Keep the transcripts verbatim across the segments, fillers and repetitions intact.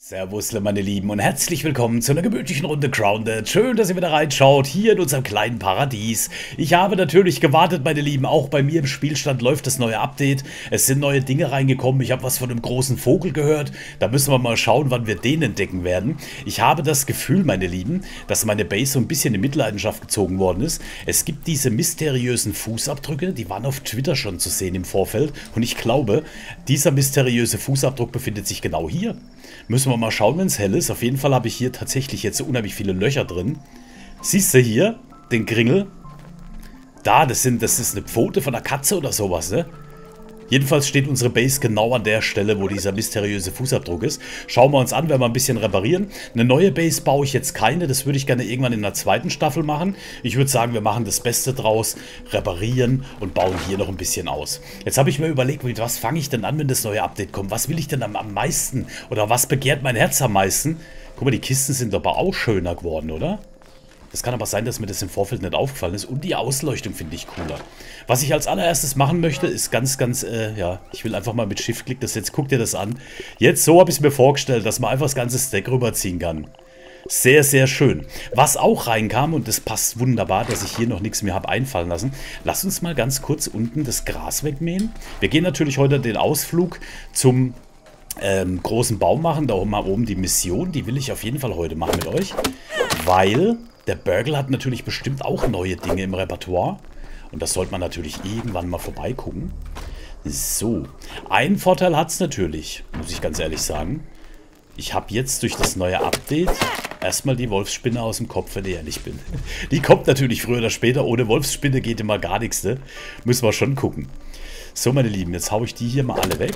Servus, meine Lieben, und herzlich willkommen zu einer gemütlichen Runde Grounded. Schön, dass ihr wieder reinschaut, hier in unserem kleinen Paradies. Ich habe natürlich gewartet, meine Lieben, auch bei mir im Spielstand läuft das neue Update. Es sind neue Dinge reingekommen, ich habe was von einem großen Vogel gehört. Da müssen wir mal schauen, wann wir den entdecken werden. Ich habe das Gefühl, meine Lieben, dass meine Base so ein bisschen in Mitleidenschaft gezogen worden ist. Es gibt diese mysteriösen Fußabdrücke, die waren auf Twitter schon zu sehen im Vorfeld. Und ich glaube, dieser mysteriöse Fußabdruck befindet sich genau hier. Müssen wir mal schauen, wenn es hell ist. Auf jeden Fall habe ich hier tatsächlich jetzt so unheimlich viele Löcher drin. Siehst du hier den Kringel? Da, das, sind, das ist eine Pfote von einer Katze oder sowas, ne? Jedenfalls steht unsere Base genau an der Stelle, wo dieser mysteriöse Fußabdruck ist. Schauen wir uns an, werden wir ein bisschen reparieren. Eine neue Base baue ich jetzt keine, das würde ich gerne irgendwann in der zweiten Staffel machen. Ich würde sagen, wir machen das Beste draus, reparieren und bauen hier noch ein bisschen aus. Jetzt habe ich mir überlegt, mit was fange ich denn an, wenn das neue Update kommt? Was will ich denn am, am meisten oder was begehrt mein Herz am meisten? Guck mal, die Kisten sind aber auch schöner geworden, oder? Das kann aber sein, dass mir das im Vorfeld nicht aufgefallen ist. Und die Ausleuchtung finde ich cooler. Was ich als allererstes machen möchte, ist ganz, ganz, äh, ja, ich will einfach mal mit Shift-Klick das jetzt, guck dir das an. Jetzt, so habe ich es mir vorgestellt, dass man einfach das ganze Stack rüberziehen kann. Sehr, sehr schön. Was auch reinkam, und das passt wunderbar, dass ich hier noch nichts mehr habe einfallen lassen. Lass uns mal ganz kurz unten das Gras wegmähen. Wir gehen natürlich heute den Ausflug zum ähm, großen Baum machen. Da oben mal oben die Mission, die will ich auf jeden Fall heute machen mit euch. Weil der Burgle hat natürlich bestimmt auch neue Dinge im Repertoire. Und das sollte man natürlich irgendwann mal vorbeigucken. So, einen Vorteil hat es natürlich, muss ich ganz ehrlich sagen. Ich habe jetzt durch das neue Update erstmal die Wolfsspinne aus dem Kopf, wenn ich ehrlich bin. Die kommt natürlich früher oder später. Ohne Wolfsspinne geht immer gar nichts, ne? Müssen wir schon gucken. So, meine Lieben, jetzt haue ich die hier mal alle weg.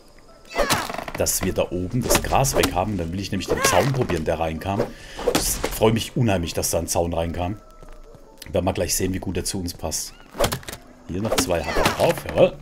Dass wir da oben das Gras weg haben. Dann will ich nämlich den Zaun probieren, der reinkam. Ich freue mich unheimlich, dass da ein Zaun reinkam. Werden wir gleich sehen, wie gut er zu uns passt. Hier noch zwei Hacker drauf. Jawohl.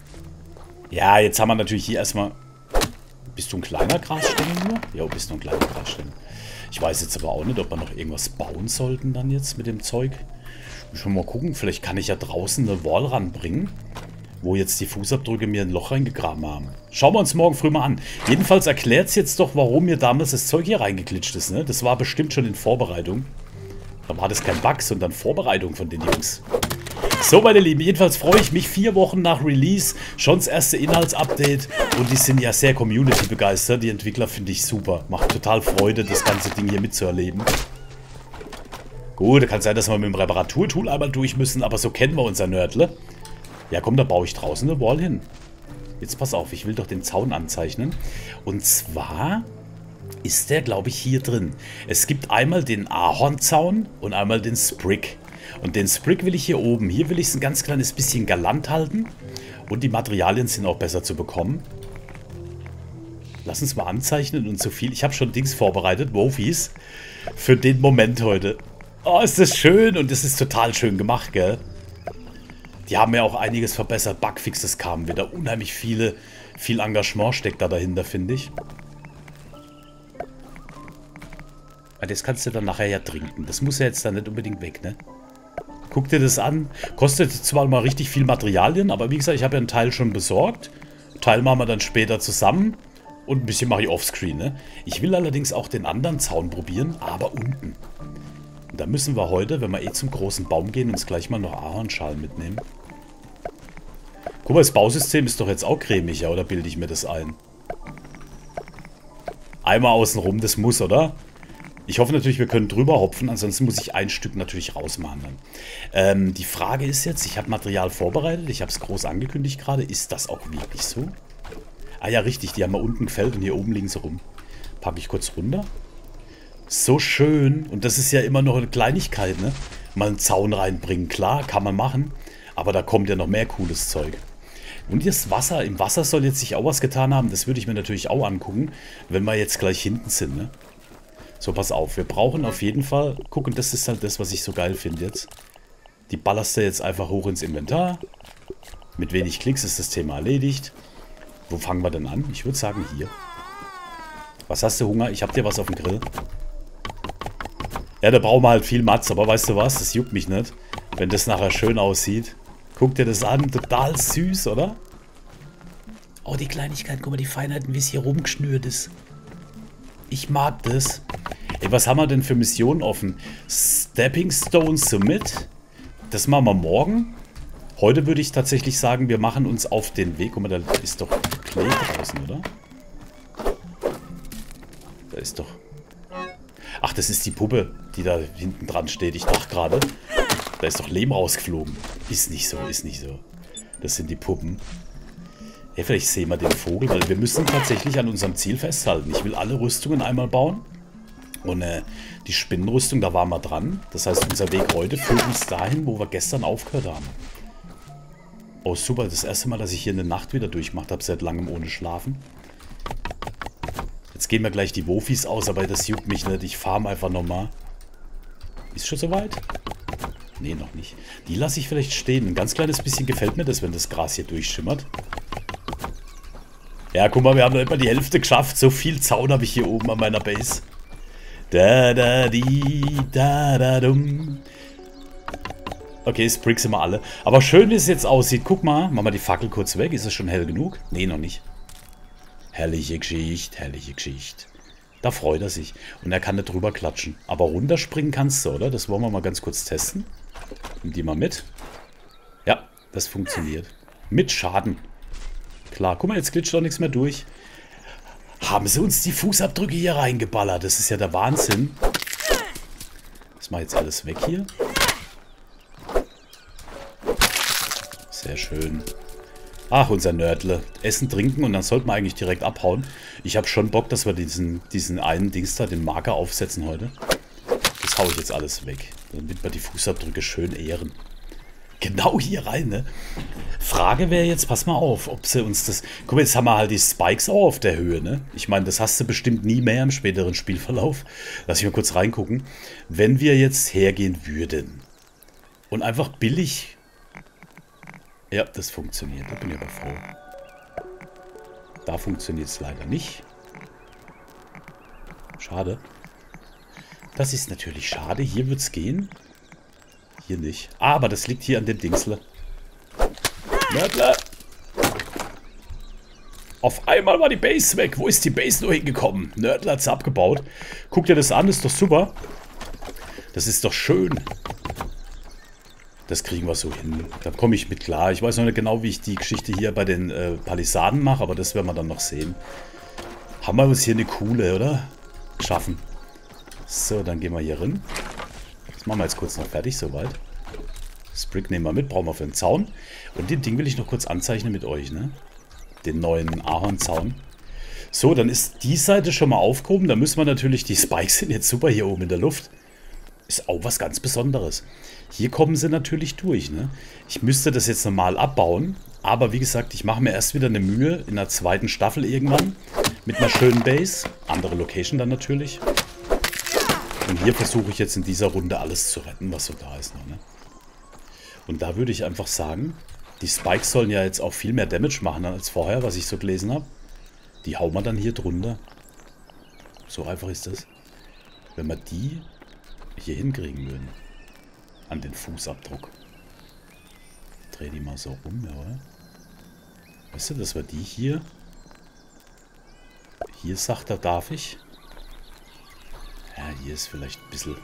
Ja, jetzt haben wir natürlich hier erstmal... Bist du ein kleiner Grasstängel nur? Ja, bist du ein kleiner Grasstängel. Ich weiß jetzt aber auch nicht, ob wir noch irgendwas bauen sollten dann jetzt mit dem Zeug. Schon mal gucken, vielleicht kann ich ja draußen eine Wall ranbringen, wo jetzt die Fußabdrücke mir ein Loch reingegraben haben. Schauen wir uns morgen früh mal an. Jedenfalls erklärt es jetzt doch, warum mir damals das Zeug hier reingeglitscht ist. Ne? Das war bestimmt schon in Vorbereitung. Da war das kein Bug, sondern Vorbereitung von den Jungs. So, meine Lieben, jedenfalls freue ich mich vier Wochen nach Release. Schon das erste Inhaltsupdate. Und die sind ja sehr Community begeistert. Die Entwickler finde ich super. Macht total Freude, das ganze Ding hier mitzuerleben. Gut, da kann sein, dass wir mit dem Reparaturtool einmal durch müssen. Aber so kennen wir unser Nördle. Ja, komm, da baue ich draußen eine Wall hin. Jetzt pass auf, ich will doch den Zaun anzeichnen. Und zwar ist der, glaube ich, hier drin. Es gibt einmal den Ahornzaun und einmal den Sprig. Und den Sprig will ich hier oben. Hier will ich es ein ganz kleines bisschen galant halten. Und die Materialien sind auch besser zu bekommen. Lass uns mal anzeichnen und so viel. Ich habe schon Dings vorbereitet, Wofis, für den Moment heute. Oh, ist das schön und das ist total schön gemacht, gell? Die haben ja auch einiges verbessert. Bugfixes kamen wieder. Unheimlich viele, viel Engagement steckt da dahinter, finde ich. Das kannst du dann nachher ja trinken. Das muss ja jetzt dann nicht unbedingt weg, ne? Guck dir das an. Kostet zwar mal richtig viel Materialien, aber wie gesagt, ich habe ja einen Teil schon besorgt. Einen Teil machen wir dann später zusammen. Und ein bisschen mache ich offscreen, ne? Ich will allerdings auch den anderen Zaun probieren, aber unten. Und da müssen wir heute, wenn wir eh zum großen Baum gehen, uns gleich mal noch Ahornschalen mitnehmen. Guck mal, das Bausystem ist doch jetzt auch cremig, ja? Oder bilde ich mir das ein? Einmal außenrum, das muss, oder? Ich hoffe natürlich, wir können drüber hopfen, ansonsten muss ich ein Stück natürlich rausmachen. Ähm, die Frage ist jetzt, ich habe Material vorbereitet, ich habe es groß angekündigt gerade. Ist das auch wirklich so? Ah ja, richtig, die haben wir unten gefällt und hier oben liegen sie rum. Packe ich kurz runter. So schön. Und das ist ja immer noch eine Kleinigkeit, ne? Mal einen Zaun reinbringen, klar, kann man machen. Aber da kommt ja noch mehr cooles Zeug. Und das Wasser, im Wasser soll jetzt sich auch was getan haben. Das würde ich mir natürlich auch angucken, wenn wir jetzt gleich hinten sind, ne? So, pass auf, wir brauchen auf jeden Fall... Guck, und das ist halt das, was ich so geil finde jetzt. Die ballerst du jetzt einfach hoch ins Inventar. Mit wenig Klicks ist das Thema erledigt. Wo fangen wir denn an? Ich würde sagen hier. Was hast du, Hunger? Ich hab dir was auf dem Grill. Ja, da brauchen wir halt viel Matz, aber weißt du was? Das juckt mich nicht. Wenn das nachher schön aussieht. Guck dir das an. Total süß, oder? Oh, die Kleinigkeit. Guck mal, die Feinheiten, wie es hier rumgeschnürt ist. Ich mag das. Ey, was haben wir denn für Missionen offen? Stepping Stone Summit. Das machen wir morgen. Heute würde ich tatsächlich sagen, wir machen uns auf den Weg. Guck mal, da ist doch Klee draußen, oder? Da ist doch... Ach, das ist die Puppe, die da hinten dran steht. Ich dachte gerade, da ist doch Lehm rausgeflogen. Ist nicht so, ist nicht so. Das sind die Puppen. Ja, vielleicht sehen wir den Vogel, weil wir müssen tatsächlich an unserem Ziel festhalten. Ich will alle Rüstungen einmal bauen. Und äh, die Spinnenrüstung, da waren wir dran. Das heißt, unser Weg heute führt uns dahin, wo wir gestern aufgehört haben. Oh, super. Das erste Mal, dass ich hier eine Nacht wieder durchgemacht habe, seit langem ohne Schlafen. Jetzt gehen wir gleich die Wofis aus, aber das juckt mich nicht. Ich farm einfach nochmal. Ist schon soweit? Nee, noch nicht. Die lasse ich vielleicht stehen. Ein ganz kleines bisschen gefällt mir das, wenn das Gras hier durchschimmert. Ja, guck mal, wir haben noch etwa die Hälfte geschafft. So viel Zaun habe ich hier oben an meiner Base. Da, da, di, da, da, dum. Okay, Spriggs sind wir alle. Aber schön, wie es jetzt aussieht. Guck mal, machen wir die Fackel kurz weg. Ist es schon hell genug? Nee, noch nicht. Herrliche Geschichte, herrliche Geschichte. Da freut er sich. Und er kann nicht drüber klatschen. Aber runterspringen kannst du, oder? Das wollen wir mal ganz kurz testen. Nimm die mal mit. Ja, das funktioniert. Mit Schaden. Klar, guck mal, jetzt glitscht doch nichts mehr durch. Haben sie uns die Fußabdrücke hier reingeballert? Das ist ja der Wahnsinn. Das mache ich jetzt alles weg hier. Sehr schön. Ach, unser Nördle. Essen, trinken und dann sollten wir eigentlich direkt abhauen. Ich habe schon Bock, dass wir diesen, diesen einen Dings da, den Marker aufsetzen heute. Das haue ich jetzt alles weg. Damit wir die Fußabdrücke schön ehren. Genau hier rein, ne? Frage wäre jetzt, pass mal auf, ob sie uns das... Guck mal, jetzt haben wir halt die Spikes auch auf der Höhe, ne? Ich meine, das hast du bestimmt nie mehr im späteren Spielverlauf. Lass ich mal kurz reingucken. Wenn wir jetzt hergehen würden und einfach billig... Ja, das funktioniert. Da bin ich aber froh. Da funktioniert es leider nicht. Schade. Das ist natürlich schade. Hier wird es gehen. Hier nicht. Ah, aber das liegt hier an dem Dingsle. Nördler! Auf einmal war die Base weg. Wo ist die Base nur hingekommen? Nördler hat sie abgebaut. Guck dir das an, ist doch super. Das ist doch schön. Das kriegen wir so hin. Da komme ich mit klar. Ich weiß noch nicht genau, wie ich die Geschichte hier bei den äh, Palisaden mache, aber das werden wir dann noch sehen. Haben wir uns hier eine coole, oder? Schaffen. So, dann gehen wir hier rein. Das machen wir jetzt kurz noch fertig, soweit. Sprig nehmen wir mit, brauchen wir für den Zaun. Und den Ding will ich noch kurz anzeichnen mit euch, ne? Den neuen Ahornzaun. So, dann ist die Seite schon mal aufgehoben. Da müssen wir natürlich, die Spikes sind jetzt super hier oben in der Luft. Ist auch was ganz Besonderes. Hier kommen sie natürlich durch, ne? Ich müsste das jetzt normal abbauen. Aber wie gesagt, ich mache mir erst wieder eine Mühe in der zweiten Staffel irgendwann. Mit einer schönen Base. Andere Location dann natürlich. Und hier versuche ich jetzt in dieser Runde alles zu retten, was so da ist noch, ne? Und da würde ich einfach sagen, die Spikes sollen ja jetzt auch viel mehr Damage machen als vorher, was ich so gelesen habe. Die hauen wir dann hier drunter. So einfach ist das. Wenn wir die hier hinkriegen würden. An den Fußabdruck. Dreh die mal so rum, ja, oder? Weißt du, dass wir die hier... Hier sagt er, darf ich. Ja, hier ist vielleicht ein bisschen...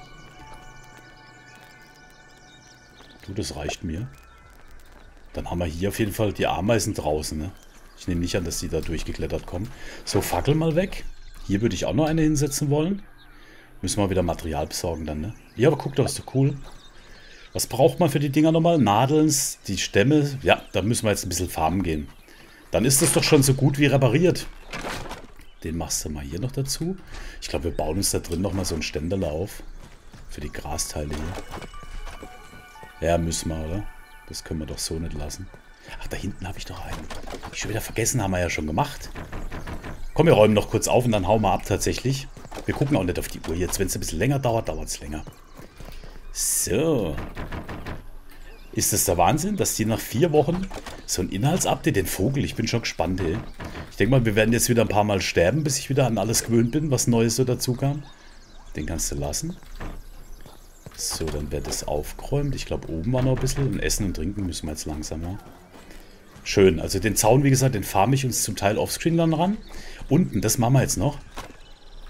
Du, das reicht mir. Dann haben wir hier auf jeden Fall die Ameisen draußen, ne? Ich nehme nicht an, dass die da durchgeklettert kommen. So, Fackel mal weg. Hier würde ich auch noch eine hinsetzen wollen. Müssen wir wieder Material besorgen dann, ne? Ja, aber guck, das ist doch cool. Was braucht man für die Dinger nochmal? Nadeln, die Stämme. Ja, da müssen wir jetzt ein bisschen farmen gehen. Dann ist das doch schon so gut wie repariert. Den machst du mal hier noch dazu. Ich glaube, wir bauen uns da drin nochmal so ein Ständele auf. Für die Grasteile hier. Ja, müssen wir, oder? Das können wir doch so nicht lassen. Ach, da hinten habe ich doch einen. Hab ich schon wieder vergessen, haben wir ja schon gemacht. Komm, wir räumen noch kurz auf und dann hauen wir ab tatsächlich. Wir gucken auch nicht auf die Uhr jetzt. Wenn es ein bisschen länger dauert, dauert es länger. So. Ist das der Wahnsinn, dass die nach vier Wochen so ein Inhaltsupdate, den Vogel, ich bin schon gespannt, ey. Ich denke mal, wir werden jetzt wieder ein paar Mal sterben, bis ich wieder an alles gewöhnt bin, was Neues so dazu kam. Den kannst du lassen. So, dann wird das aufgeräumt. Ich glaube, oben war noch ein bisschen. Und Essen und Trinken müssen wir jetzt langsamer. Schön. Also den Zaun, wie gesagt, den farme ich uns zum Teil offscreen dann ran. Unten, das machen wir jetzt noch.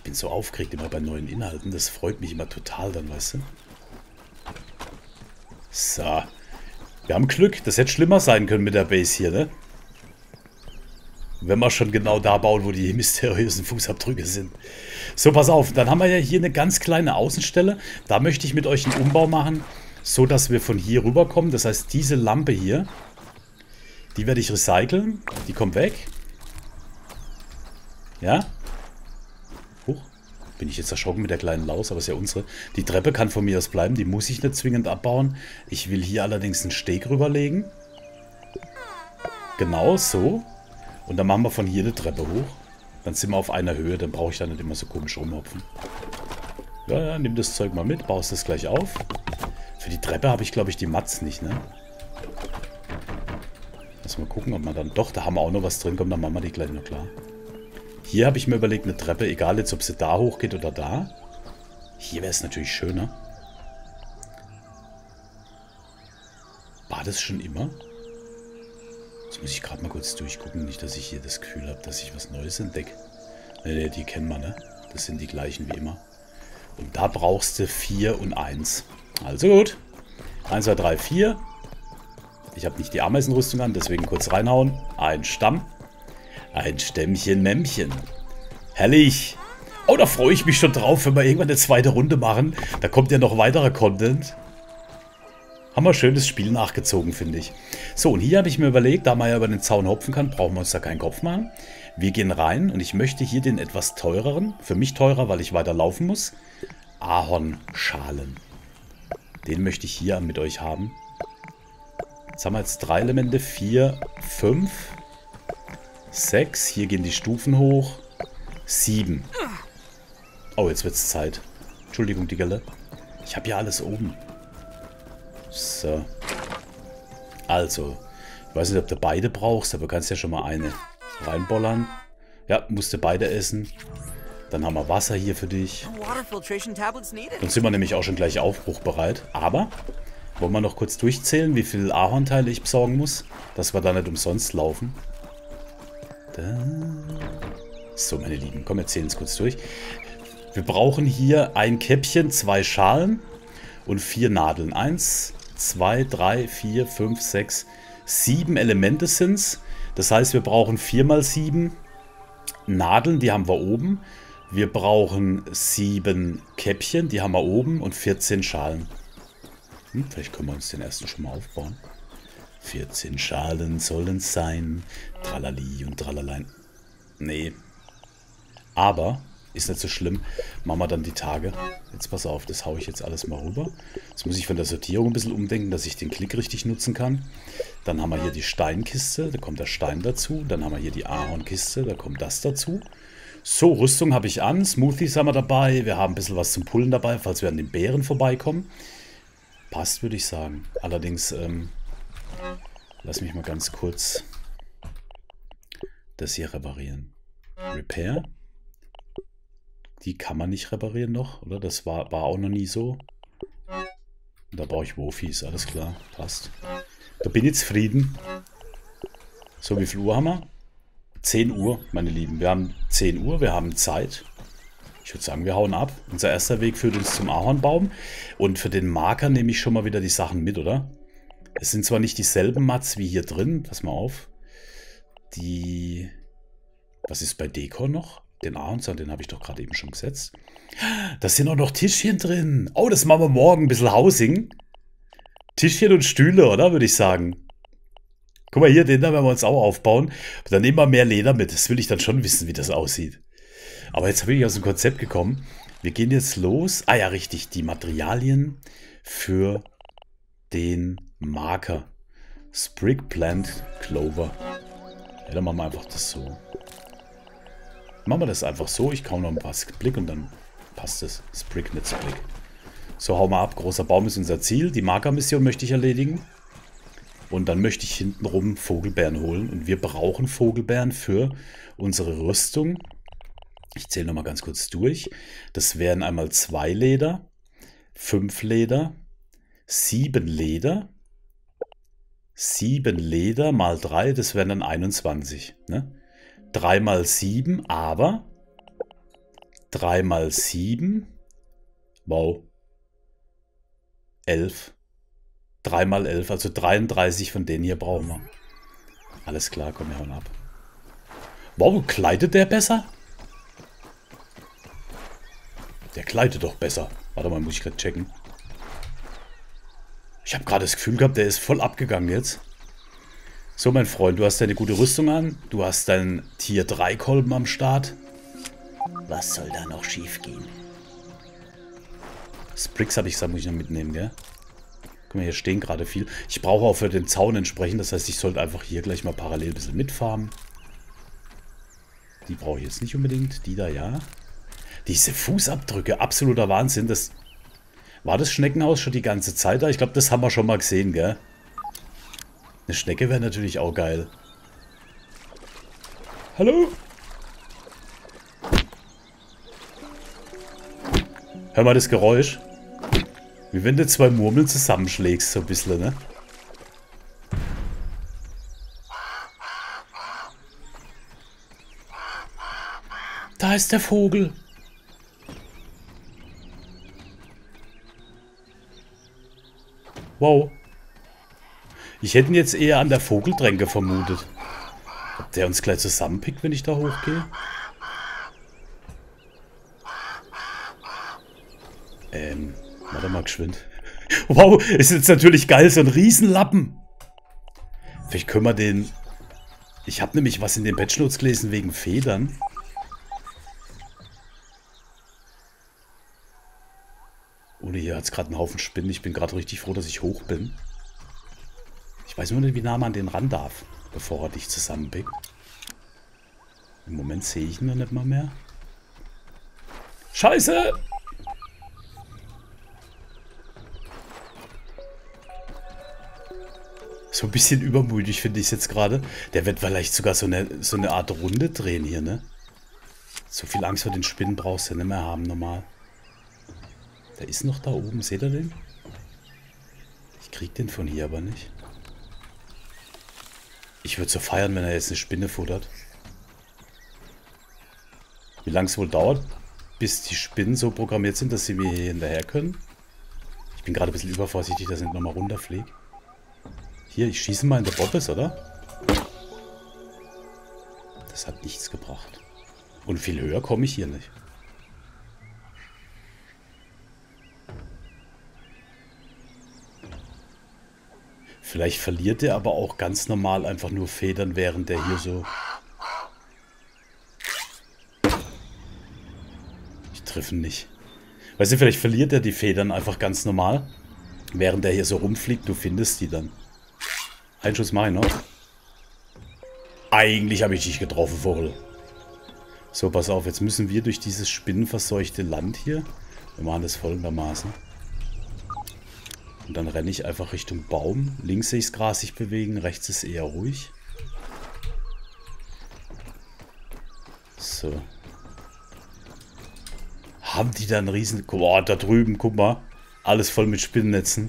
bin so aufgeregt immer bei neuen Inhalten. Das freut mich immer total dann, weißt du? So. Wir haben Glück. Das hätte schlimmer sein können mit der Base hier, ne? Wenn wir schon genau da bauen, wo die mysteriösen Fußabdrücke sind. So, pass auf. Dann haben wir ja hier eine ganz kleine Außenstelle. Da möchte ich mit euch einen Umbau machen, so dass wir von hier rüberkommen. Das heißt, diese Lampe hier, die werde ich recyceln. Die kommt weg. Ja? Huch. Bin ich jetzt erschrocken mit der kleinen Laus, aber ist ja unsere. Die Treppe kann von mir aus bleiben. Die muss ich nicht zwingend abbauen. Ich will hier allerdings einen Steg rüberlegen. Genau so. Und dann machen wir von hier eine Treppe hoch. Dann sind wir auf einer Höhe. Dann brauche ich da nicht immer so komisch rumhopfen. Ja, ja, nimm das Zeug mal mit. Baust das gleich auf. Für die Treppe habe ich, glaube ich, die Mats nicht, ne? Lass mal gucken, ob man dann... Doch, da haben wir auch noch was drin. Komm, dann machen wir die gleich noch klar. Hier habe ich mir überlegt, eine Treppe, egal jetzt, ob sie da hochgeht oder da. Hier wäre es natürlich schöner. War das schon immer? Jetzt muss ich gerade mal kurz durchgucken. Nicht, dass ich hier das Gefühl habe, dass ich was Neues entdecke. Ne, ne, die kennen wir, ne? Das sind die gleichen wie immer. Und da brauchst du vier und eins. Also gut. eins, zwei, drei, vier. Ich habe nicht die Ameisenrüstung an, deswegen kurz reinhauen. Ein Stamm. Ein Stämmchen Mämmchen. Herrlich. Oh, da freue ich mich schon drauf, wenn wir irgendwann eine zweite Runde machen. Da kommt ja noch weiterer Content. Haben wir schönes Spiel nachgezogen, finde ich. So, und hier habe ich mir überlegt, da man ja über den Zaun hopfen kann, brauchen wir uns da keinen Kopf machen. Wir gehen rein und ich möchte hier den etwas teureren, für mich teurer, weil ich weiter laufen muss, Ahornschalen. Den möchte ich hier mit euch haben. Jetzt haben wir jetzt drei Elemente, vier, fünf, sechs. Hier gehen die Stufen hoch. sieben. Oh, jetzt wird es Zeit. Entschuldigung, die Gelle. Ich habe ja alles oben. So. Also. Ich weiß nicht, ob du beide brauchst, aber du kannst ja schon mal eine reinbollern. Ja, musst du beide essen. Dann haben wir Wasser hier für dich. Dann sind wir nämlich auch schon gleich aufbruchbereit. Aber, wollen wir noch kurz durchzählen, wie viele Ahornteile ich besorgen muss, dass wir da nicht umsonst laufen. Da. So, meine Lieben, komm, wir zählen es kurz durch. Wir brauchen hier ein Käppchen, zwei Schalen und vier Nadeln. Eins, zwei, drei, vier, fünf, sechs, sieben Elemente sind es. Das heißt, wir brauchen vier mal sieben Nadeln, die haben wir oben. Wir brauchen sieben Käppchen, die haben wir oben und vierzehn Schalen. Hm, vielleicht können wir uns den ersten schon mal aufbauen. vierzehn Schalen sollen es sein. Tralali und tralalein. Nee. Aber, ist nicht so schlimm. Machen wir dann die Tage. Jetzt pass auf, das haue ich jetzt alles mal rüber. Jetzt muss ich von der Sortierung ein bisschen umdenken, dass ich den Klick richtig nutzen kann. Dann haben wir hier die Steinkiste, da kommt der Stein dazu. Dann haben wir hier die Ahornkiste, da kommt das dazu. So, Rüstung habe ich an. Smoothies haben wir dabei. Wir haben ein bisschen was zum Pullen dabei, falls wir an den Bären vorbeikommen. Passt, würde ich sagen. Allerdings, ähm, lass mich mal ganz kurz das hier reparieren. Repair. Die kann man nicht reparieren noch, oder? Das war, war auch noch nie so. Und da brauche ich Wofis, alles klar, passt. Da bin ich zufrieden. So, wie viel Uhr haben wir? zehn Uhr, meine Lieben. Wir haben zehn Uhr, wir haben Zeit. Ich würde sagen, wir hauen ab. Unser erster Weg führt uns zum Ahornbaum. Und für den Marker nehme ich schon mal wieder die Sachen mit, oder? Es sind zwar nicht dieselben Mats wie hier drin. Pass mal auf. Die... Was ist bei Dekor noch? Den Ahornzaun, den habe ich doch gerade eben schon gesetzt. Da sind auch noch Tischchen drin. Oh, das machen wir morgen. Ein bisschen Housing. Tischchen und Stühle, oder? Würde ich sagen. Guck mal hier, den da werden wir uns auch aufbauen. Dann nehmen wir mehr Leder mit. Das will ich dann schon wissen, wie das aussieht. Aber jetzt bin ich aus dem Konzept gekommen. Wir gehen jetzt los. Ah ja, richtig. Die Materialien für den Marker. Sprig Plant Clover. Ja, dann machen wir einfach das so. Machen wir das einfach so. Ich kaufe noch ein paar Blick und dann passt es. Sprig, nicht Sprig. So, hauen wir ab. Großer Baum ist unser Ziel. Die Markermission möchte ich erledigen. Und dann möchte ich hintenrum Vogelbeeren holen. Und wir brauchen Vogelbeeren für unsere Rüstung. Ich zähle nochmal ganz kurz durch. Das wären einmal zwei Leder, fünf Leder, sieben Leder, sieben Leder mal drei, das wären dann einundzwanzig. Ne? drei mal sieben, aber drei mal sieben. Wow. elf. drei mal elf, also dreiunddreißig von denen hier brauchen wir. Alles klar, komm, wir hauen ab. Wow, kleidet der besser? Der kleidet doch besser. Warte mal, muss ich gerade checken. Ich habe gerade das Gefühl gehabt, der ist voll abgegangen jetzt. So, mein Freund, du hast deine gute Rüstung an. Du hast deinen Tier drei Kolben am Start. Was soll da noch schief gehen? Spricks habe ich gesagt, muss ich noch mitnehmen, gell? Guck mal, hier stehen gerade viel. Ich brauche auch für den Zaun entsprechend. Das heißt, ich sollte einfach hier gleich mal parallel ein bisschen mitfarmen. Die brauche ich jetzt nicht unbedingt. Die da, ja. Diese Fußabdrücke, absoluter Wahnsinn. Das war das Schneckenhaus schon die ganze Zeit da? Ich glaube, das haben wir schon mal gesehen, gell? Eine Schnecke wäre natürlich auch geil. Hallo? Hör mal das Geräusch. Wie wenn du zwei Murmeln zusammenschlägst, so ein bisschen, ne? Da ist der Vogel. Wow. Ich hätte ihn jetzt eher an der Vogeltränke vermutet. Ob der uns gleich zusammenpickt, wenn ich da hochgehe? Ähm, warte mal geschwind. Wow, ist jetzt natürlich geil, so ein Riesenlappen. Vielleicht können wir den... Ich habe nämlich was in den Patchnotes gelesen wegen Federn. Ohne hier hat es gerade einen Haufen Spinnen. Ich bin gerade richtig froh, dass ich hoch bin. Ich weiß nur nicht, wie nah man an den ran darf, bevor er dich zusammenpickt. Im Moment sehe ich ihn noch nicht mal mehr. Scheiße! So ein bisschen übermütig finde ich es jetzt gerade. Der wird vielleicht sogar so eine, so eine Art Runde drehen hier, ne? So viel Angst vor den Spinnen brauchst du nicht mehr haben, normal. Der ist noch da oben, seht ihr den? Ich krieg den von hier aber nicht. Ich würde so feiern, wenn er jetzt eine Spinne futtert. Wie lange es wohl dauert, bis die Spinnen so programmiert sind, dass sie mir hier hinterher können. Ich bin gerade ein bisschen übervorsichtig, dass ich nicht nochmal runterfliege. Hier, ich schieße mal in der Bobbes, oder? Das hat nichts gebracht. Und viel höher komme ich hier nicht. Vielleicht verliert er aber auch ganz normal einfach nur Federn, während der hier so... Ich treffe ihn nicht. Weißt du, vielleicht verliert er die Federn einfach ganz normal, während der hier so rumfliegt. Du findest die dann. Ein Schuss mache ich noch. Eigentlich habe ich dich getroffen, Vogel. So, pass auf. Jetzt müssen wir durch dieses spinnenverseuchte Land hier. Wir machen das folgendermaßen. Und dann renne ich einfach Richtung Baum. Links sehe ich das Gras sich bewegen, rechts ist eher ruhig. So. Haben die da einen riesen... Boah, da drüben, guck mal. Alles voll mit Spinnennetzen.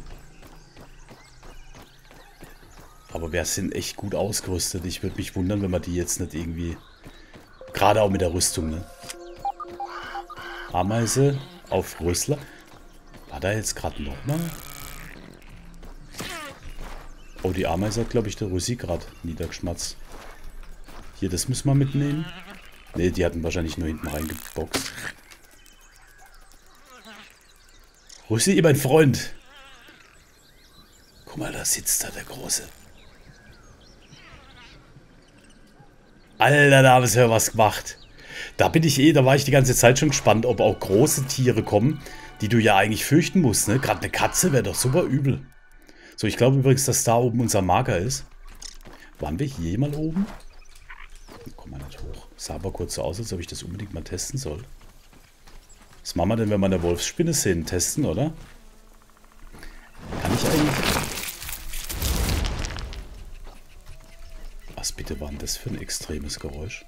Aber wir sind echt gut ausgerüstet. Ich würde mich wundern, wenn man die jetzt nicht irgendwie... Gerade auch mit der Rüstung, ne? Ameise auf Rösler. War da jetzt gerade nochmal? Oh, die Ameise hat, glaube ich, der Russi gerade niedergeschmatzt. Hier, das müssen wir mitnehmen. Ne, die hatten wahrscheinlich nur hinten reingeboxt. Russi, mein Freund. Guck mal, da sitzt da der Große. Alter, da haben sie was gemacht. Da bin ich eh, da war ich die ganze Zeit schon gespannt, ob auch große Tiere kommen, die du ja eigentlich fürchten musst, ne? Gerade eine Katze wäre doch super übel. So, ich glaube übrigens, dass da oben unser Marker ist. Waren wir hier mal oben? Komm mal nicht hoch. Sah aber kurz so aus, als ob ich das unbedingt mal testen soll. Was machen wir denn, wenn wir eine Wolfsspinne sehen? Testen, oder? Kann ich eigentlich... Was bitte war denn das für ein extremes Geräusch?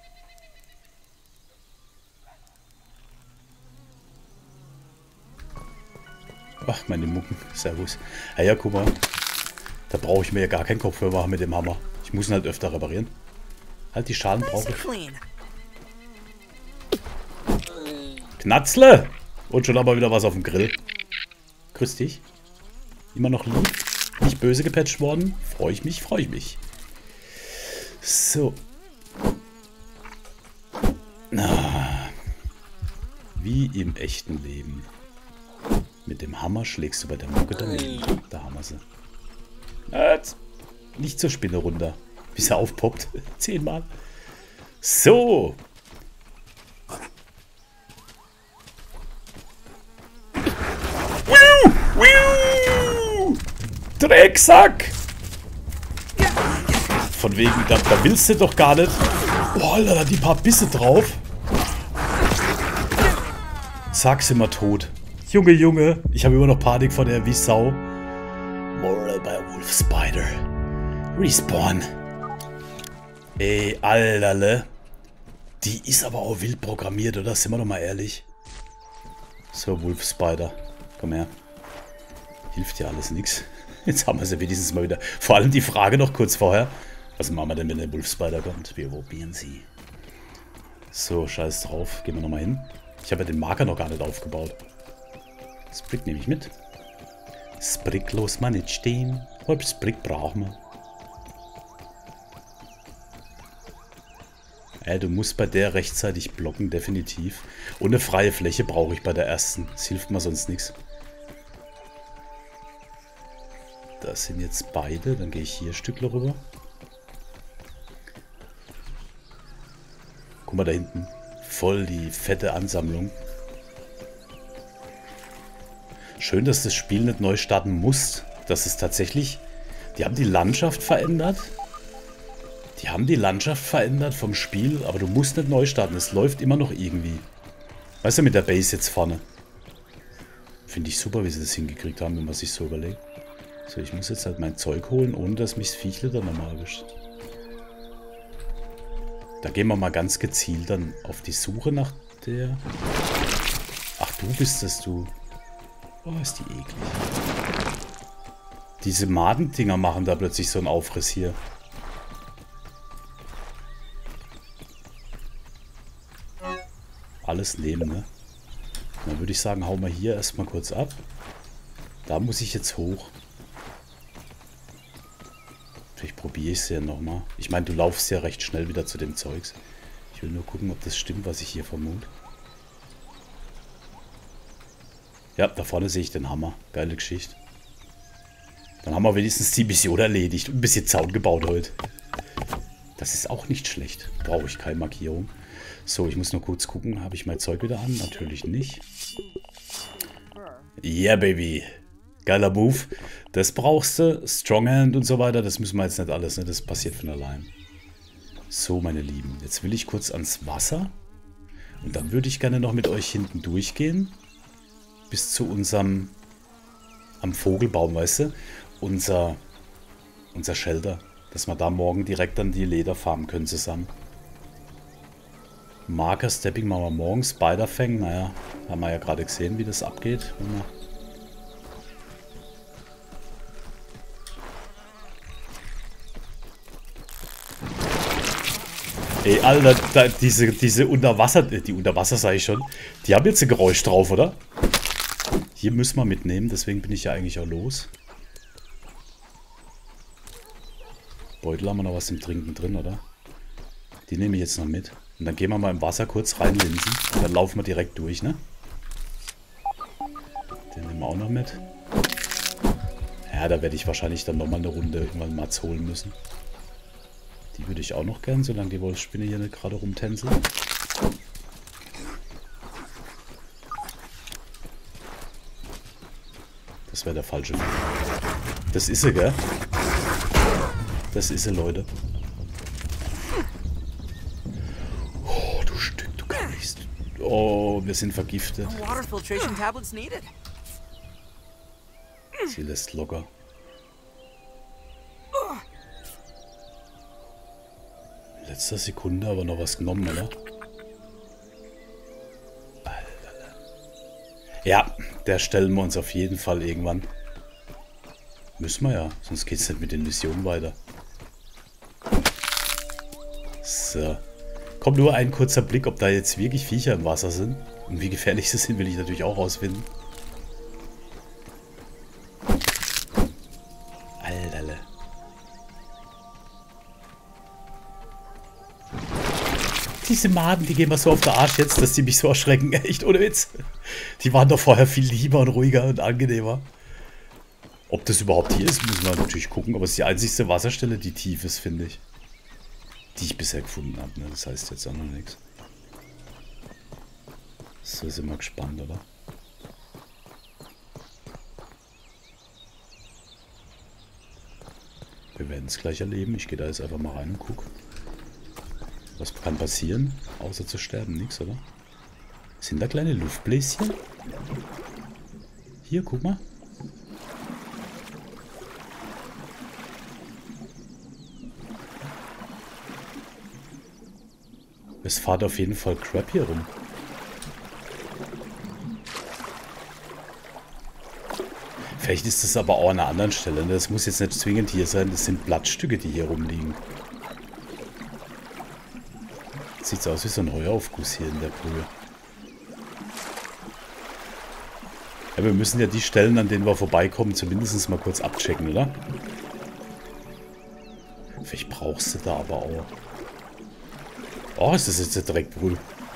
Ach, meine Mucken. Servus. Ja, ja, guck mal. Da brauche ich mir ja gar keinen Kopfhörer machen mit dem Hammer. Ich muss ihn halt öfter reparieren. Halt, die Schalen brauche ich. Knatzle! Und schon aber wieder was auf dem Grill. Grüß dich. Immer noch lieb. Nicht böse gepatcht worden. Freue ich mich, freue ich mich. So. Ah. Wie im echten Leben. Mit dem Hammer schlägst du bei der Mucke daneben. Da haben wir sie. Jetzt. Nicht zur Spinne runter. Wie sie aufpoppt. Zehnmal. So. Drecksack! Von wegen, da, da willst du doch gar nicht. Oh, Alter, da die paar Bisse drauf. Zack, sind wir tot. Junge, Junge, ich habe immer noch Panik vor der wie Sau. Moral by Wolf Spider. Respawn. Ey, Alterle. Die ist aber auch wild programmiert, oder? Sind wir doch mal ehrlich. So, Wolf Spider. Komm her. Hilft ja alles nichts. Jetzt haben wir sie wenigstens mal wieder. Vor allem die Frage noch kurz vorher. Was machen wir denn, wenn der Wolf Spider kommt? Wir probieren sie. So, scheiß drauf. Gehen wir nochmal hin. Ich habe ja den Marker noch gar nicht aufgebaut. Sprig nehme ich mit. Sprig los mal nicht stehen. Halb Sprig brauchen wir. Äh, du musst bei der rechtzeitig blocken, definitiv. Und eine freie Fläche brauche ich bei der ersten. Das hilft mir sonst nichts. Das sind jetzt beide. Dann gehe ich hier ein Stückchen rüber. Guck mal da hinten. Voll die fette Ansammlung. Schön, dass das Spiel nicht neu starten muss. Das ist tatsächlich... Die haben die Landschaft verändert. Die haben die Landschaft verändert vom Spiel, aber du musst nicht neu starten. Es läuft immer noch irgendwie. Weißt du, mit der Base jetzt vorne. Finde ich super, wie sie das hingekriegt haben, wenn man sich so überlegt. So, ich muss jetzt halt mein Zeug holen, ohne dass mich das Viechle dann nochmal erwischt. Da gehen wir mal ganz gezielt dann auf die Suche nach der... Ach, du bist es, du. Oh, ist die eklig. Diese Madendinger machen da plötzlich so einen Aufriss hier. Alles nehmen, ne? Dann würde ich sagen, hauen wir hier erstmal kurz ab. Da muss ich jetzt hoch. Vielleicht probiere ich es ja nochmal. Ich meine, du laufst ja recht schnell wieder zu dem Zeugs. Ich will nur gucken, ob das stimmt, was ich hier vermute. Ja, da vorne sehe ich den Hammer. Geile Geschichte. Dann haben wir wenigstens die Mission erledigt und ein bisschen Zaun gebaut heute. Das ist auch nicht schlecht. Brauche ich keine Markierung. So, ich muss nur kurz gucken. Habe ich mein Zeug wieder an? Natürlich nicht. Yeah, Baby. Geiler Move. Das brauchst du. Stronghand und so weiter. Das müssen wir jetzt nicht alles. Ne? Das passiert von allein. So, meine Lieben. Jetzt will ich kurz ans Wasser. Und dann würde ich gerne noch mit euch hinten durchgehen. Bis zu unserem... Am Vogelbaum, weißt du? Unser... Unser Shelter. Dass wir da morgen direkt dann die Leder farmen können zusammen. Marker Stepping machen wir morgen. Spiderfang, naja, haben wir ja gerade gesehen, wie das abgeht. Ey, Alter, da, diese, diese Unterwasser, die Unterwasser sage ich schon, die haben jetzt ein Geräusch drauf, oder? Hier müssen wir mitnehmen, deswegen bin ich ja eigentlich auch los. Beutel haben wir noch was zum Trinken drin, oder? Die nehme ich jetzt noch mit. Und dann gehen wir mal im Wasser kurz reinlinsen. Und dann laufen wir direkt durch, ne? Den nehmen wir auch noch mit. Ja, da werde ich wahrscheinlich dann nochmal eine Runde irgendwann Mats holen müssen. Die würde ich auch noch gern, solange die Wolfsspinne hier nicht gerade rumtänzelt. Das wäre der falsche Weg. Das ist sie, gell? Das ist sie, Leute. Oh, du Stück, du kannst. Oh, wir sind vergiftet. Sie lässt locker. In letzter Sekunde aber noch was genommen, oder? Ja, der stellen wir uns auf jeden Fall irgendwann. Müssen wir ja, sonst geht es nicht mit den Missionen weiter. So. Komm. Komm, nur ein kurzer Blick, ob da jetzt wirklich Viecher im Wasser sind. Und wie gefährlich sie sind, will ich natürlich auch rausfinden. Alter. Diese Maden, die gehen mir so auf den Arsch jetzt, dass die mich so erschrecken. Echt, ohne Witz. Die waren doch vorher viel lieber und ruhiger und angenehmer. Ob das überhaupt hier ist, müssen wir natürlich gucken. Aber es ist die einzigste Wasserstelle, die tief ist, finde ich. Die ich bisher gefunden habe. Ne? Das heißt jetzt auch noch nichts. So, sind wir gespannt, oder? Wir werden es gleich erleben. Ich gehe da jetzt einfach mal rein und gucke. Was kann passieren? Außer zu sterben, nichts, oder? Sind da kleine Luftbläschen? Hier, guck mal. Es fährt auf jeden Fall Crab hier rum. Vielleicht ist das aber auch an einer anderen Stelle. Das muss jetzt nicht zwingend hier sein. Das sind Blattstücke, die hier rumliegen. Sieht aus wie so ein Heuaufguss hier in der Brühe. Ja, wir müssen ja die Stellen, an denen wir vorbeikommen, zumindest mal kurz abchecken, oder? Vielleicht brauchst du da aber auch. Oh, ist das jetzt der Dreckbrühe?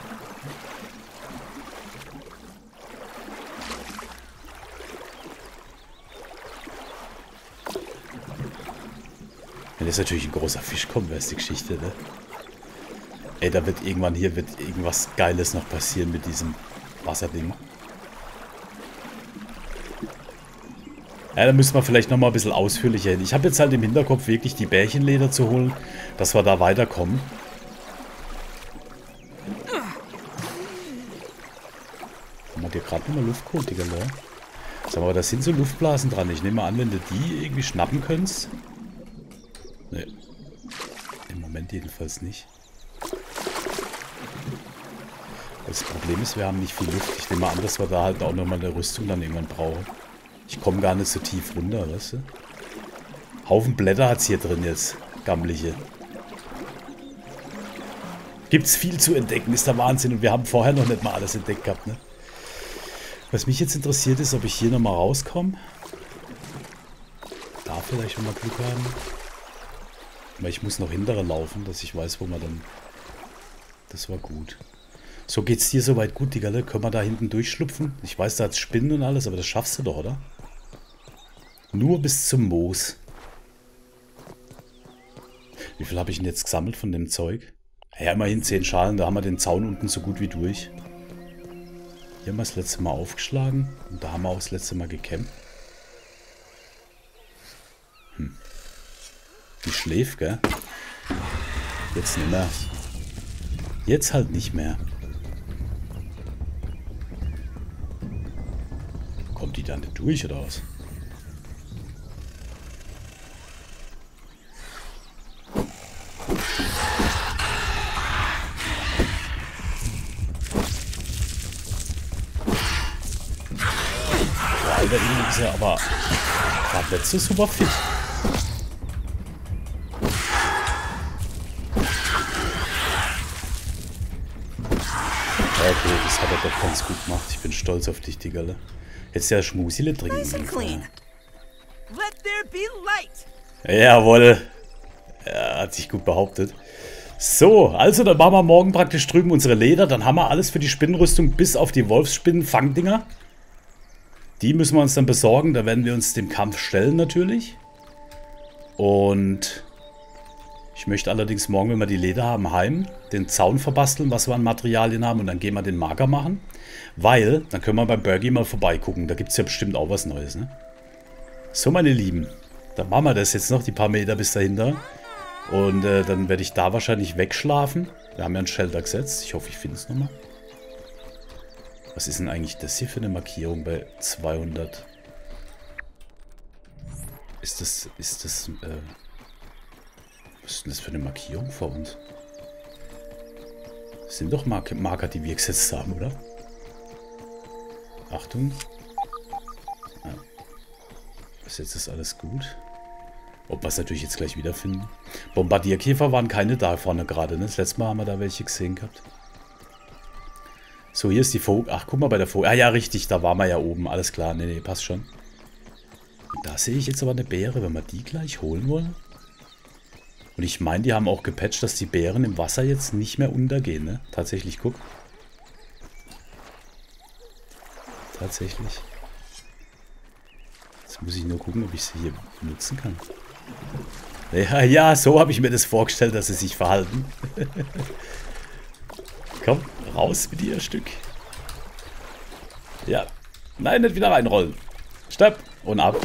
Wenn jetzt natürlich ein großer Fisch kommt, wäre es die Geschichte, ne? Ey, da wird irgendwann hier wird irgendwas Geiles noch passieren mit diesem Wasserding. Ja, da müssen wir vielleicht nochmal ein bisschen ausführlicher hin. Ich habe jetzt halt im Hinterkopf wirklich die Bärchenleder zu holen, dass wir da weiterkommen. Haben wir dir gerade nochmal Luft geholt, Digga, ne? Sag mal, da sind so Luftblasen dran. Ich nehme mal an, wenn du die irgendwie schnappen könntest. Ne. Im Moment jedenfalls nicht. Das Problem ist, wir haben nicht viel Luft. Ich nehme mal an, dass wir da halt auch nochmal eine Rüstung dann irgendwann brauchen. Ich komme gar nicht so tief runter, weißt du? Haufen Blätter hat es hier drin jetzt. Gammliche. Gibt's viel zu entdecken, ist der Wahnsinn. Und wir haben vorher noch nicht mal alles entdeckt gehabt, ne? Was mich jetzt interessiert ist, ob ich hier nochmal rauskomme. Da vielleicht schon mal Glück haben. Weil ich muss noch hinterher laufen, dass ich weiß, wo man dann... Das war gut. So geht's dir soweit gut, Digga, ne? Können wir da hinten durchschlupfen? Ich weiß, da hat's Spinnen und alles, aber das schaffst du doch, oder? Nur bis zum Moos. Wie viel habe ich denn jetzt gesammelt von dem Zeug? Ja, immerhin zehn Schalen, da haben wir den Zaun unten so gut wie durch. Hier haben wir das letzte Mal aufgeschlagen und da haben wir auch das letzte Mal gecampt. Hm. Die schläft, gell? Jetzt nicht mehr. Jetzt halt nicht mehr. Kommt die da nicht durch, oder was? Boah, Alter, irgendwie ist er aber gerade nicht so super fit. Okay, das hat er doch ganz gut gemacht. Ich bin stolz auf dich, Digga. Jetzt ja Schmusile trinken. Jawohl. Er hat sich gut behauptet. So, also dann machen wir morgen praktisch drüben unsere Leder. Dann haben wir alles für die Spinnenrüstung bis auf die Wolfsspinnen-Fangdinger. Die müssen wir uns dann besorgen. Da werden wir uns dem Kampf stellen natürlich. Und... Ich möchte allerdings morgen, wenn wir die Leder haben, heim den Zaun verbasteln, was wir an Materialien haben. Und dann gehen wir den Marker machen. Weil, dann können wir beim Burgi mal vorbeigucken. Da gibt es ja bestimmt auch was Neues, ne? So, meine Lieben. Dann machen wir das jetzt noch, die paar Meter bis dahinter. Und äh, dann werde ich da wahrscheinlich wegschlafen. Wir haben ja ein Shelter gesetzt. Ich hoffe, ich finde es nochmal. Was ist denn eigentlich das hier für eine Markierung bei zweihundert? Ist das, ist das, äh... Was ist denn das für eine Markierung vor uns? Das sind doch Mark Marker, die wir gesetzt haben, oder? Achtung. Ja. Bis jetzt ist alles gut. Ob wir es natürlich jetzt gleich wiederfinden. Bombardierkäfer waren keine da vorne gerade, ne? Das letzte Mal haben wir da welche gesehen gehabt. So, hier ist die Vogel. Ach, guck mal bei der Vogel. Ah ja, richtig, da waren wir ja oben. Alles klar. Nee, nee, passt schon. Und da sehe ich jetzt aber eine Beere, wenn wir die gleich holen wollen. Und ich meine, die haben auch gepatcht, dass die Beeren im Wasser jetzt nicht mehr untergehen, ne? Tatsächlich, guck. Tatsächlich. Jetzt muss ich nur gucken, ob ich sie hier benutzen kann. Ja, ja, so habe ich mir das vorgestellt, dass sie sich verhalten. Komm, raus mit dir, Stück. Ja. Nein, nicht wieder reinrollen. Stopp. Und ab.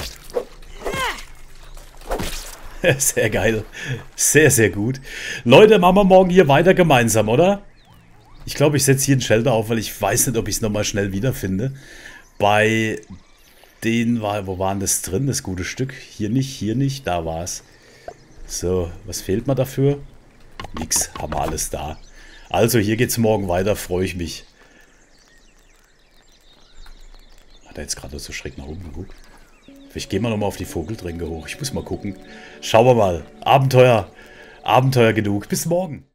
Sehr geil. Sehr, sehr gut. Leute, machen wir morgen hier weiter gemeinsam, oder? Ich glaube, ich setze hier einen Shelter auf, weil ich weiß nicht, ob ich es nochmal schnell wiederfinde. Bei den war, wo waren das drin, das gute Stück? Hier nicht, hier nicht, da war es. So, was fehlt mir dafür? Nix, haben wir alles da. Also, hier geht's morgen weiter, freue ich mich. Hat er jetzt gerade so schräg nach oben geguckt? Vielleicht gehen wir nochmal auf die Vogeltränke hoch. Ich muss mal gucken. Schauen wir mal. Abenteuer. Abenteuer genug. Bis morgen.